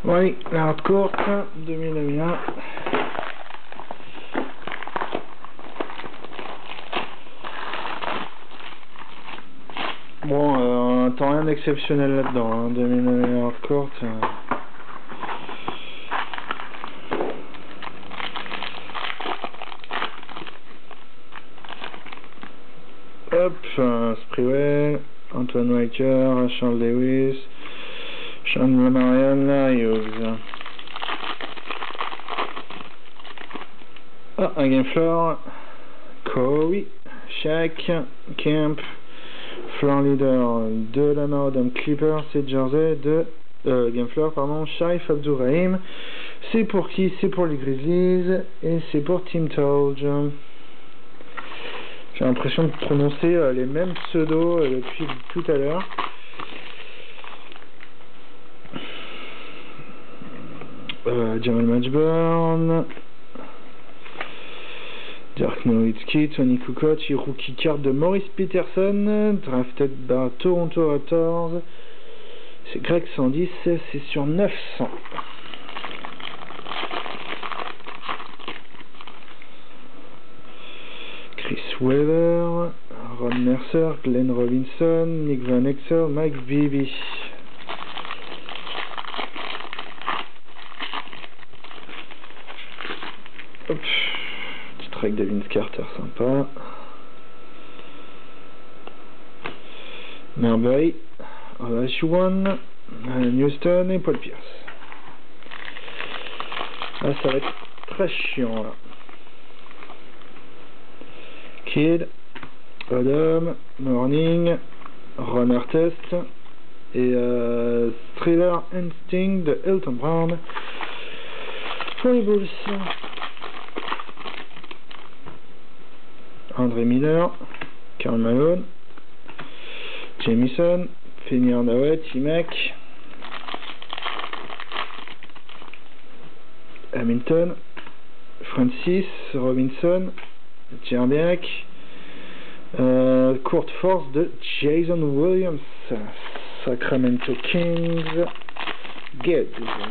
Oui, la Hardcourt 2001. Bon, on attend rien d'exceptionnel là-dedans, hein, 2001 Hardcourt. Hop, Sprewell, Antoine Walker, Charles Lewis, Lamar, Hughes. Ah, un game floor, Corey, Shaq, Kemp, floor leader de Lamar, Odom, Clippers, c'est Jersey, de game floor, pardon, Shareef, Abdur-Rahim. C'est pour qui? C'est pour les Grizzlies et c'est pour Team Tolge. J'ai l'impression de prononcer les mêmes pseudos depuis tout à l'heure. Jamal Matchburn, Dirk Nowitzki, Tony Kukoc, rookie card de Maurice Peterson, drafted par Toronto Raptors. C'est Greg 110, c'est sur 900. Chris Weber, Ron Mercer, Glenn Robinson, Nick Van Exel, Mike Bibby. Hop, petit track de Vince Carter sympa. Marbury, Olajuwon, Houston et Paul Pierce. Là, ça va être très chiant là. Kid, Odom, Morning, Ron Artest et Thriller Instinct de Elton Brown pour les Bulls. André Miller, Karl Malone, Jamison, Finney Hardaway, T-Mac, Hamilton, Francis, Robinson, Jerbiak, Court Force de Jason Williams, Sacramento Kings, Geds,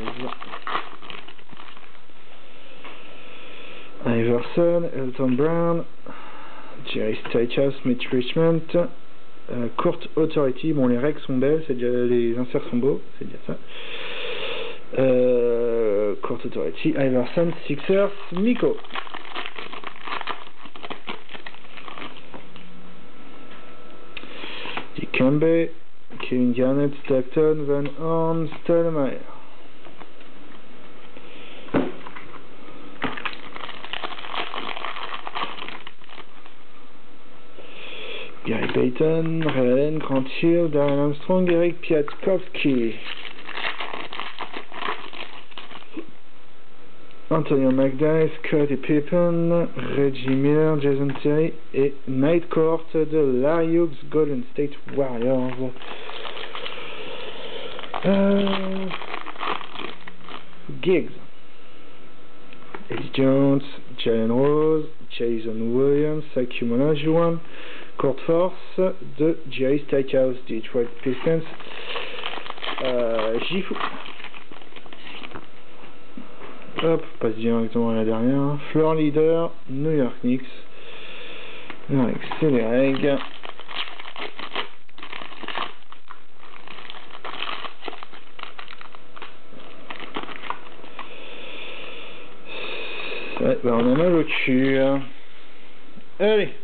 Iverson, Elton Brown, Jerry Stackhouse, Mitch Richmond, Court Authority. Bon, les règles sont belles, c'est déjà, les inserts sont beaux, c'est déjà ça. Court Authority, Iverson, Sixers, Miko. Dikembe, Kevin Garnett, Stockton, Van Horn, Stoudemire. Gary Payton, Ray Allen, Grant Hill, Darren Armstrong, Eric Piatkowski. Antonio McDyess, Scottie Pippen, Reggie Miller, Jason Terry et Night Court de Larry Hughes, Golden State Warriors. Giggs, Eddie Jones, Jalen Rose, Jason Williams, Hakeem Olajuwon, Court Force de Jerry Stackhouse, Detroit Pistons, Gifu. Hop, passe directement à la dernière. Floor leader, New York Knicks. C'est les règles. Ouais, bah on a mal au cul. Allez.